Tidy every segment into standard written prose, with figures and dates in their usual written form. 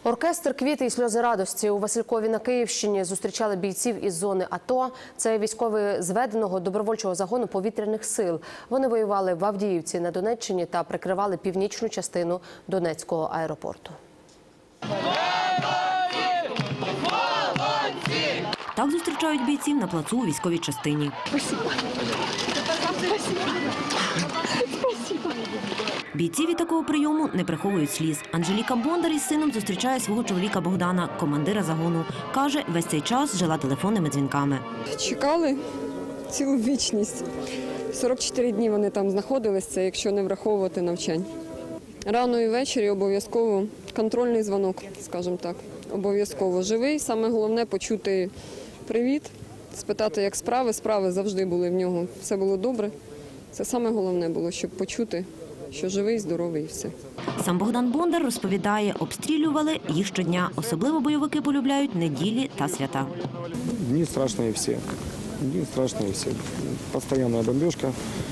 Оркестр «Квіти і сльози радості» у Василькові на Київщині зустрічали бійців із зони АТО. Це військові зведеного добровольчого загону повітряних сил. Вони воювали в Авдіївці на Донеччині та прикривали північну частину Донецького аеропорту. Так зустрічають бійців на плацу у військовій частині. Бійці від такого прийому не приховують сліз. Анжеліка Бондар із сином зустрічає свого чоловіка Богдана, командира загону. Каже, весь цей час жила телефонними дзвінками. Чекали цілу вічність. 44 дні вони там знаходилися, якщо не враховувати навчань. Рано і ввечері обов'язково контрольний дзвонок, скажімо так. Обов'язково живий. Саме головне – почути привіт, спитати, як справи. Справи завжди були в нього. Все було добре. Це саме головне було, щоб почути, що живий, здоровий і все. Сам Богдан Бондар розповідає, обстрілювали їх щодня. Особливо бойовики полюбляють неділі та свята. Дни страшные все. Дни страшные все. Постоянная бомбежка.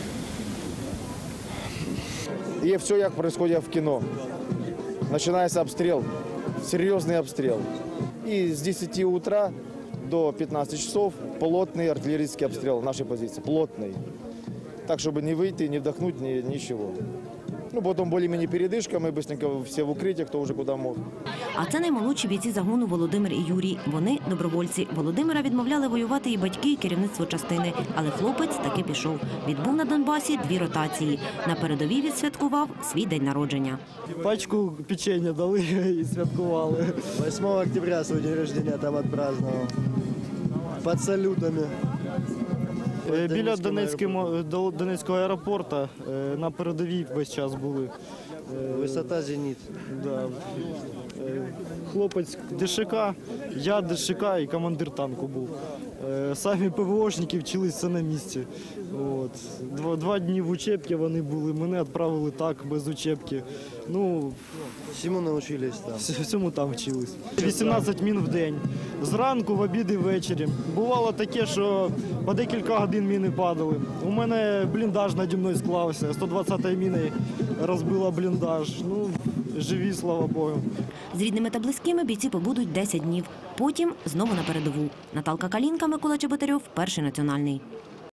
И все, как происходит в кино. Начинается обстрел, серьезный обстрел. И с 10 утра до 15 часов плотный артиллерийский обстрел нашей позиции. Плотный. Так, чтобы не выйти, не вдохнуть, ничего. Ну, потом более-менее передышка, мы быстренько все в укрытие, кто уже куда мог. А це наймолодші бійці загону Володимир і Юрій. Вони – добровольці. Володимира відмовляли воювати і батьки, і керівництво частини. Але хлопець таки пішов. Відбув на Донбасі 2 ротації. На передовій відсвяткував свій день народження. Пачку печення дали і святкували. 8 октября свой день рождения там отпраздновал. Под салютами. Біля Донецького аеропорту на передовій весь час були. Высота «Зенит». Да. Хлопець ДШК, я ДШК і командир танку був. Самі ПВОшники вчилися на місці. От. 2 дні в учебці вони були, мене відправили так, без учебки. Ну, всему научились там. Всьому там вчились. 18 мін в день. Зранку, в обід і ввечері. Бувало таке, що по декілька годин міни падали. У мене бліндаж наді мною склався. 120-ї міни розбила бліндаж. Ну, живі, слава Богу. З рідними та близькими бійці побудуть 10 днів. Потім знову на передову. Наталка Калінка, Микола Чеботарьов, Перший національний.